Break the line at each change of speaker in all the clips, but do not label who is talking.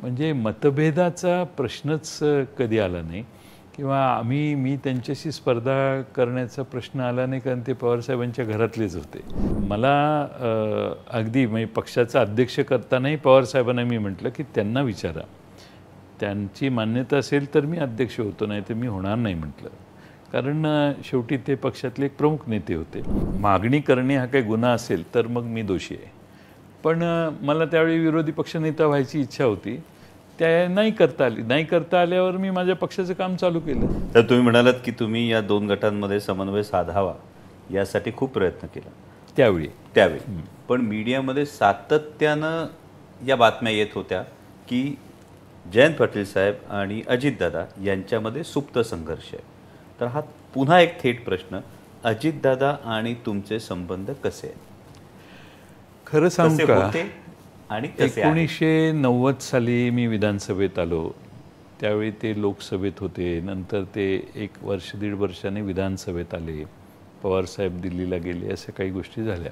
म्हणजे मतभेदाचा प्रश्नच कधी आला नाही किंवा मी त्यांच्याशी स्पर्धा करण्याचा प्रश्न आला नाही, कारण ते पवारसाहेबांच्या घरातलेच होते. मला अगदी म्हणजे पक्षाचा अध्यक्ष करतानाही पवारसाहेबांना मी म्हटलं की त्यांना विचारा, त्यांची मान्यता असेल तर मी अध्यक्ष होतो, नाही तर मी होणार नाही म्हटलं. कारण शेवटी ते पक्षातले एक प्रमुख नेते होते. मागणी करणे हा काही गुन्हा असेल तर मग मी दोषी आहे, पण मला त्यावेळी विरोधी पक्षनेता व्हायची इच्छा होती. त्या नाही करता आल्यावर मी माझ्या पक्षाचं काम चालू केलं.
तर तुम्ही म्हणालात की तुम्ही या दोन गटांमध्ये समन्वय साधावा यासाठी खूप प्रयत्न केला त्यावेळी. पण मीडियामध्ये सातत्यानं या बातम्या येत होत्या की जयंत पाटील साहेब आणि अजितदादा यांच्यामध्ये सुप्त संघर्ष आहे. तर हा पुन्हा एक थेट प्रश्न, अजितदादा आणि तुमचे संबंध कसे आहेत?
खरं सांगू का,
आणि
1990 साली मी विधानसभेत आलो. त्यावेळी ते लोकसभेत होते, नंतर ते 1 वर्ष 1.5 वर्षाने विधानसभेत आले, पवारसाहेब दिल्लीला गेले, अशा काही गोष्टी झाल्या.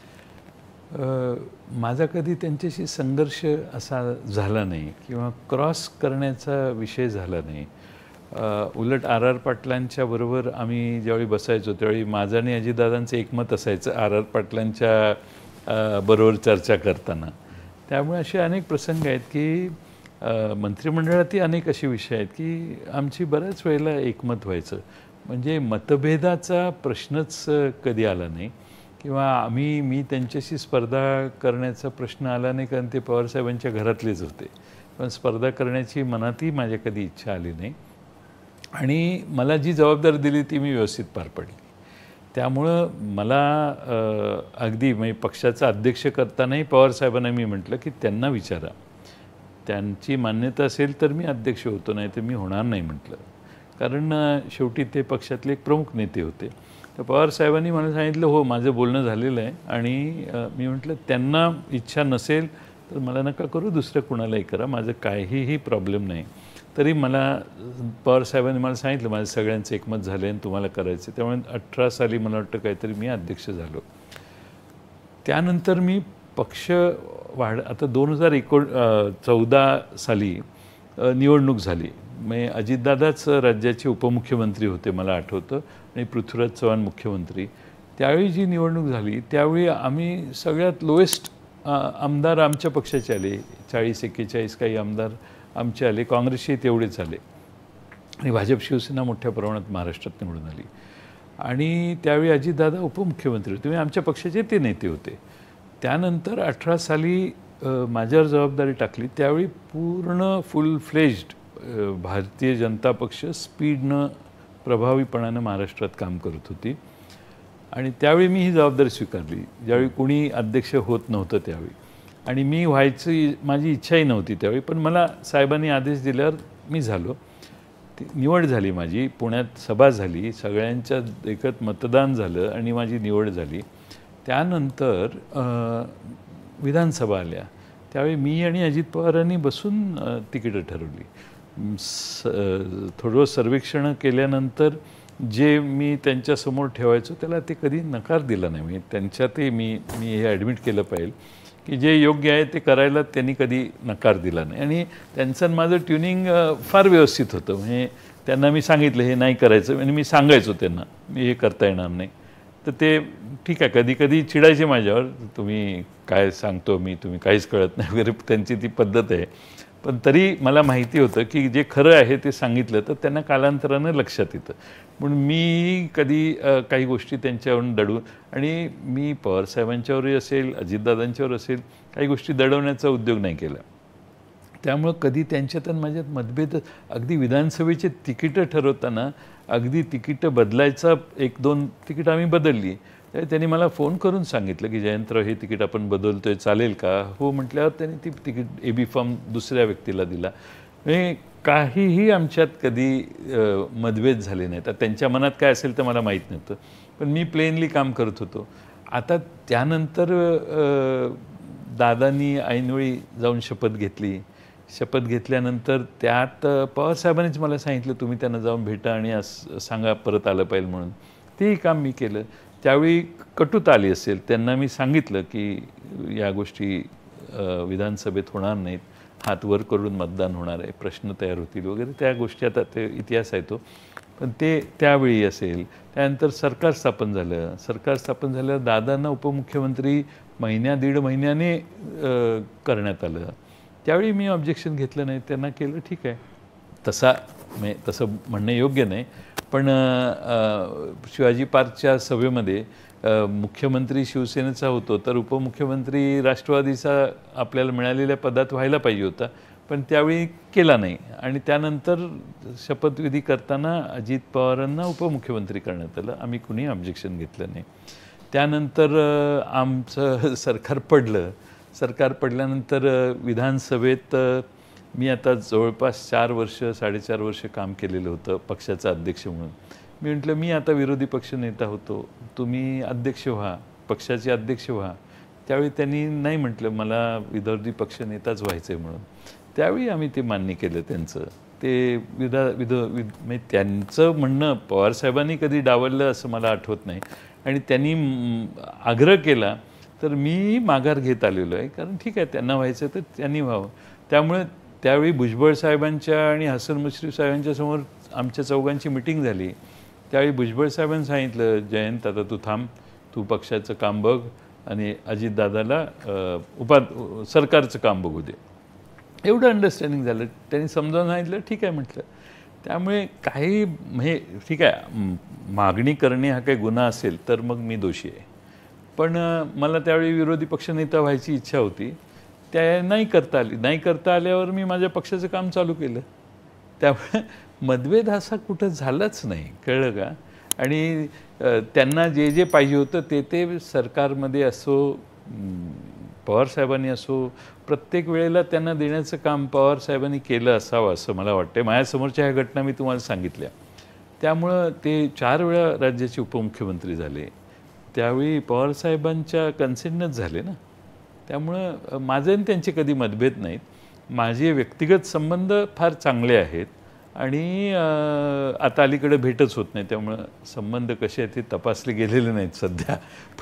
माझा कधी त्यांच्याशी संघर्ष असा झाला नाही किंवा क्रॉस करण्याचा विषय झाला नाही. उलट आर पाटलांच्या बरोबर आम्ही ज्यावेळी बसायचो त्यावेळी माझं आणि अजितदादांचं एकमत असायचं आर पाटलांच्या बरोबर चर्चा करताना. त्यामुळे असे अनेक प्रसंग आहेत की मंत्रिमंडळातही अनेक असे विषय आहेत की आमची बऱ्याच वेळेला एकमत व्हायचं. म्हणजे मतभेदाचा प्रश्नच कधी आला नाही किंवा मी त्यांच्याशी स्पर्धा करण्याचा प्रश्न आला नाही, कारण ते पवारसाहेबांच्या घरातलेच होते. पण स्पर्धा करण्याची मनातही माझ्या कधी इच्छा आली नाही आणि मला जी जबाबदारी दिली ती मी व्यवस्थित पार पडली. त्यामुळं मला अगदी म्हणजे पक्षाचा अध्यक्ष करतानाही पवारसाहेबांना मी म्हटलं की त्यांना विचारा, त्यांची मान्यता असेल तर मी अध्यक्ष होतो, नाही तर मी होणार नाही म्हटलं. कारण शेवटी ते पक्षातले एक प्रमुख नेते होते. तर पवारसाहेबांनी मला सांगितलं हो माझं बोलणं झालेलं आहे, आणि मी म्हटलं त्यांना इच्छा नसेल तर मला नका करू, दुसरं कुणालाही करा, माझं काहीही प्रॉब्लेम नाही. तरी मला पवारसाहेबांनी मला सांगितलं माझं सगळ्यांचं एकमत झालं आणि तुम्हाला करायचं. त्यामुळे 18 साली मला वाटतं काहीतरी मी अध्यक्ष झालो. त्यानंतर मी पक्ष आता 2014 साली निवडणूक झाली. म्हणजे अजितदादाच राज्याचे उपमुख्यमंत्री होते मला आठवतं, आणि पृथ्वीराज चव्हाण मुख्यमंत्री. त्यावेळी जी निवडणूक झाली त्यावेळी आम्ही सगळ्यात लोएस्ट आमदार आमच्या पक्षाचे आले. 40-41 काही आमदार आमचे आले, काँग्रेसचे तेवढेच आले, आणि भाजप शिवसेना मोठ्या प्रमाणात महाराष्ट्रात निवडून आली. आणि त्यावेळी अजितदादा उपमुख्यमंत्री होते, आमच्या पक्षाचे ते नेते होते. त्यानंतर 18 साली माझ्यावर जबाबदारी टाकली. त्यावेळी पूर्ण फुल फ्लेज्ड भारतीय जनता पक्ष स्पीडनं प्रभावीपणानं महाराष्ट्रात काम करत होती, आणि त्यावेळी मी ही जबाबदारी स्वीकारली ज्यावेळी कुणी अध्यक्ष होत नव्हतं त्यावेळी. आणि मी व्हायची माझी इच्छाही नव्हती त्यावेळी, पण मला साहेबांनी आदेश दिल्यावर मी झालो. ती निवड झाली माझी, पुण्यात सभा झाली, सगळ्यांच्या एकत मतदान झालं आणि माझी निवड झाली. त्यानंतर विधानसभा आल्या. त्यावेळी मी आणि अजित पवारांनी बसून तिकीटं ठरवली. थोडं सर्वेक्षण केल्यानंतर जे मी त्यांच्यासमोर ठेवायचो त्याला ते कधी नकार दिला नाही. म्हणजे त्यांच्यातही मी हे ॲडमिट केलं पाहिजे की जे योग्य आहे ते करायला त्यांनी कधी नकार दिला नाही. आणि त्यांचं माझं ट्युनिंग फार व्यवस्थित होतं. म्हणजे त्यांना मी सांगितलं हे नाही करायचं, आणि मी सांगायचो त्यांना मी हे करता येणार नाही. तर ते ठीक आहे, कधी कधी चिडायचे माझ्यावर, तुम्ही काय सांगतो मी, तुम्ही काहीच कळत नाही वगैरे, त्यांची ती पद्धत आहे. पण तरी मला माहिती होतं की जे खरं आहे ते सांगितलं तर त्यांना कालांतरानं लक्षात येतं. म्हणून मी कधी काही गोष्टी त्यांच्यावरून दडवून, आणि मी पवारसाहेबांच्यावरही असेल अजितदादांच्यावर असेल काही गोष्टी दडवण्याचा उद्योग नाही केला. त्यामुळं कधी त्यांच्यात आणि माझ्यात मतभेद, अगदी विधानसभेचे तिकीटं ठरवताना अगदी तिकीटं बदलायचा 1-2 तिकीटं आम्ही बदलली. त्यांनी मला फोन करून सांगितलं की जयंतराव हे तिकीट आपण बदलतोय चालेल का? हो म्हटल्यावर त्यांनी ती तिकीट AB फॉर्म दुसऱ्या व्यक्तीला दिला. म्हणजे काहीही आमच्यात कधी मतभेद झाले नाहीत. त्यांच्या मनात काय असेल तर मला माहीत नव्हतं, पण मी प्लेनली काम करत होतो. आता त्यानंतर दादांनी ऐनवेळी जाऊन शपथ घेतली. शपथ घेतल्यानंतर त्यात पवारसाहेबांनीच मला सांगितलं तुम्ही त्यांना जाऊन भेटा आणि सांगा परत आलं पाहिजे म्हणून. तेही काम मी केलं. त्यावेळी कटुता आली असेल, त्यांना मी सांगितलं की या गोष्टी विधानसभेत होणार नाहीत. हात वर करून मतदान होणार आहे, प्रश्न तयार होतील वगैरे त्या गोष्टी, आता ते इतिहास आहे तो, पण ते त्यावेळी असेल. त्यानंतर सरकार स्थापन झालं. सरकार स्थापन झाल्यावर दादांना उपमुख्यमंत्री दीड महिन्याने करण्यात आलं. त्यावेळी मी ऑब्जेक्शन घेतलं नाही, त्यांना केलं ठीक आहे. तसं म्हणणं योग्य नाही, पण शिवाजी पार्कच्या सभेमध्ये मुख्यमंत्री शिवसेनेचा होतो तर उपमुख्यमंत्री राष्ट्रवादीचा आपल्याला मिळालेल्या पदात व्हायला पाहिजे होता, पण त्यावेळी केला नाही. आणि त्यानंतर शपथविधी करताना अजित पवारांना उपमुख्यमंत्री करण्यात आलं. आम्ही कुणी ऑब्जेक्शन घेतलं नाही. त्यानंतर आमचं सरकार पडलं. सरकार पडल्यानंतर विधानसभेत मी आता जवळपास 4-4.5 वर्ष काम केलेलं होतं पक्षाचा अध्यक्ष म्हणून. मी म्हटलं मी आता विरोधी पक्षनेता होतो, तुम्ही अध्यक्ष व्हा, पक्षाचे अध्यक्ष व्हा. त्यावेळी त्यांनी नाही म्हटलं मला विरोधी पक्षनेताच व्हायचं आहे म्हणून. त्यावेळी आम्ही ते मान्य केलं त्यांचं. ते म्हणजे त्यांचं म्हणणं पवारसाहेबांनी कधी डावललं असं मला आठवत नाही. आणि त्यांनी आग्रह केला तर मी माघार घेत आलेलो आहे, कारण ठीक आहे त्यांना व्हायचं तर त्यांनी व्हावं. त्यामुळे त्यावेळी भुजबळ साहेबांच्या आणि हसन मुश्रीफ साहेबांच्या समोर आमच्या चौघांची मिटिंग झाली. त्यावेळी भुजबळ साहेबांनी सांगितलं, जयंत आता तू थांब, तू पक्षाचं काम बघ आणि अजितदादाला सरकारचं काम बघू दे. एवढं अंडरस्टँडिंग झालं. त्यांनी समजावून सांगितलं ठीक आहे म्हटलं. त्यामुळे काही म्हणजे ठीक आहे, मागणी करणे हा काही गुन्हा असेल तर मग मी दोषी आहे, पण मला त्यावेळी विरोधी पक्षनेता व्हायची इच्छा होती. त्या नाही करता आली. नाही करता आल्यावर मी माझ्या पक्षाचं काम चालू केलं. त्यामुळे मतभेद असा कुठं झालाच नाही, कळलं का. आणि त्यांना जे जे पाहिजे होतं ते सरकारमध्ये असो, पवारसाहेबांनी असो, प्रत्येक वेळेला त्यांना देण्याचं काम पवारसाहेबांनी केलं असावं असं मला वाटतं. माझ्यासमोरच्या ह्या घटना मी तुम्हाला सांगितल्या. त्यामुळं ते 4 वेळा राज्याचे उपमुख्यमंत्री झाले. त्यावेळी पवारसाहेबांच्या कन्सेंटनंच झाले ना. त्यामुळं माझे आणि त्यांचे कधी मतभेद नाहीत. माझे व्यक्तिगत संबंध फार चांगले आहेत आणि आता अलीकडे भेटच होत नाही, त्यामुळं संबंध कसे आहेत ते तपासले गेलेले नाहीत सध्या.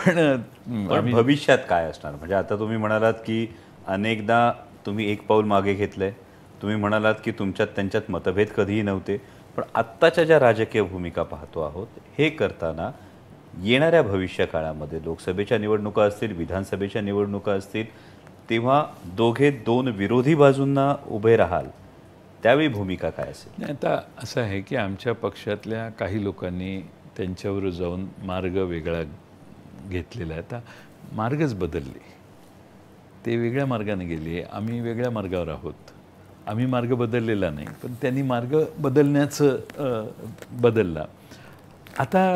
पण
भविष्यात काय असणार? म्हणजे आता तुम्ही म्हणालात की अनेकदा तुम्ही एक पाऊल मागे घेतलंय, तुम्ही म्हणालात की तुमच्यात त्यांच्यात मतभेद कधीही नव्हते, पण आत्ताच्या ज्या राजकीय भूमिका पाहतो आहोत हे करताना येणाऱ्या भविष्य काळामध्ये लोकसभेच्या निवडणुका असतील, विधानसभेच्या निवडणुका असतील, तेव्हा दोन विरोधी बाजूंना उभे राहाल, त्यावेळी भूमिका काय असेल?
आता असं आहे की आमच्या पक्षातल्या काही लोकांनी त्यांच्यावर जाऊन मार्ग वेगळा घेतलेला आहे. आता मार्गच बदलले, ते वेगळ्या मार्गाने गेले, आम्ही वेगळ्या मार्गावर आहोत. आम्ही मार्ग बदललेला नाही, पण त्यांनी मार्ग बदलण्याचं बदलला. आता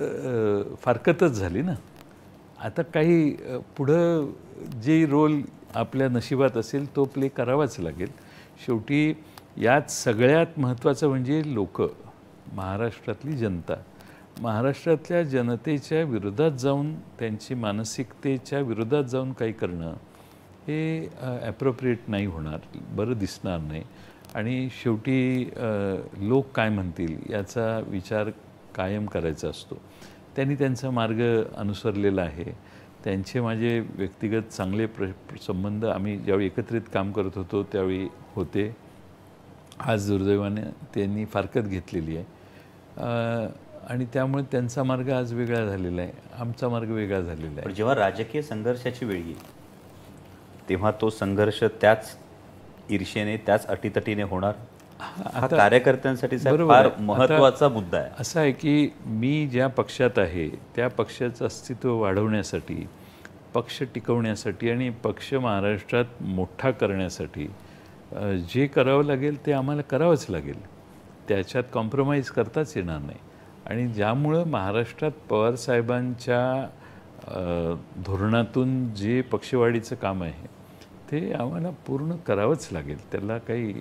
फारकतच झाली ना. आता काही पुढं जे रोल आपल्या नशिबात असेल तो प्ले करावाच लागेल. शेवटी यात सगळ्यात महत्त्वाचं म्हणजे लोक, महाराष्ट्रातली जनता. महाराष्ट्रातल्या जनतेच्या विरोधात जाऊन, त्यांची मानसिकतेच्या विरोधात जाऊन काही करणं हे ॲप्रोप्रिएट नाही होणार, बरं दिसणार नाही. आणि शेवटी लोक काय म्हणतील याचा विचार कायम करायचा असतो. त्यांनी त्यांचा मार्ग अनुसरलेला आहे. त्यांचे माझे व्यक्तिगत चांगले संबंध आम्ही ज्यावेळी एकत्रित काम करत होतो त्यावेळी होते. आज दुर्दैवाने त्यांनी फारकत घेतलेली आहे आणि त्यामुळे त्यांचा मार्ग आज वेगळा झालेला आहे, आमचा मार्ग वेगळा झालेला आहे.
जेव्हा राजकीय संघर्षाची वेळ येईल तेव्हा तो संघर्ष त्याच ईर्षेने, त्याच अटीतटीने होणार. हा कार्यकर्त्यांसाठी फार महत्त्वाचा मुद्दा आहे.
असं आहे की मी ज्या पक्षात आहे त्या पक्षाचं अस्तित्व वाढवण्यासाठी, पक्ष टिकवण्यासाठी आणि पक्ष महाराष्ट्रात मोठा करण्यासाठी जे करावं लागेल ते आम्हाला करावंच लागेल. त्याच्यात कॉम्प्रोमाइज करताच येणार नाही. आणि ज्यामुळं महाराष्ट्रात पवारसाहेबांच्या धोरणातून जे पक्षवाढीचं काम आहे ते आम्हाला पूर्ण करावंच लागेल. त्याला काही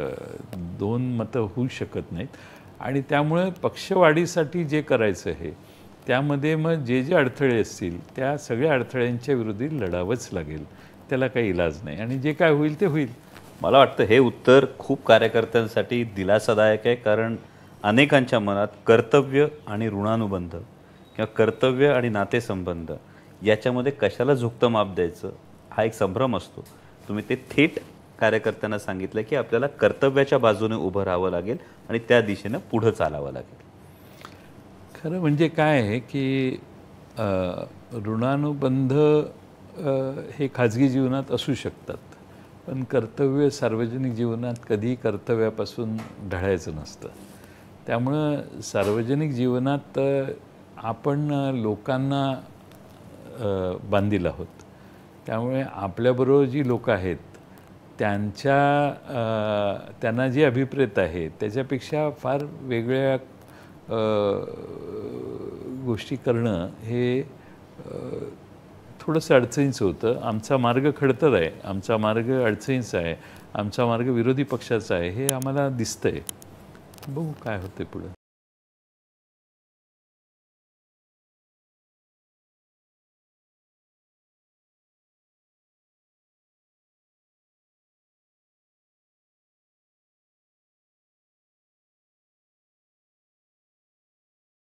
2 मतं होऊ शकत नाहीत. आणि त्यामुळे पक्षवाढीसाठी जे करायचं आहे त्यामध्ये मग जे जे अडथळे असतील त्या सगळ्या अडथळ्यांच्या विरोधी लढावंच लागेल. त्याला काही इलाज नाही आणि जे काय होईल ते होईल.
मला वाटतं हे उत्तर खूप कार्यकर्त्यांसाठी दिलासादायक आहे, कारण अनेकांच्या मनात कर्तव्य आणि ऋणानुबंध किंवा कर्तव्य आणि नातेसंबंध याच्यामध्ये कशाला झुकतं माप द्यायचं हा एक संभ्रम असतो. तुम्ही ते थेट कार्यकर्त्यांना सांगितलं की आपल्याला कर्तव्याच्या बाजूने उभं राहावं लागेल आणि त्या दिशेनं पुढं चालावं लागेल?
खरं म्हणजे काय आहे की ऋणानुबंध हे खाजगी जीवनात असू शकतात, पण कर्तव्य सार्वजनिक जीवनात कधीही कर्तव्यापासून ढळायचं नसतं. त्यामुळं सार्वजनिक जीवनात आपण लोकांना बांधील आहोत. त्यामुळे आपल्याबरोबर जी लोकं आहेत त्यांना जी अभिप्रेत आहे त्याच्यापेक्षा फार वेगळ्या गोष्टी करणं हे थोडंसं अडचणीचं होतं. आमचा मार्ग खडतर आहे, आमचा मार्ग अडचणीचा आहे, आमचा मार्ग विरोधी पक्षाचा आहे, हे आम्हाला दिसतंय. बघू काय होतं पुढं.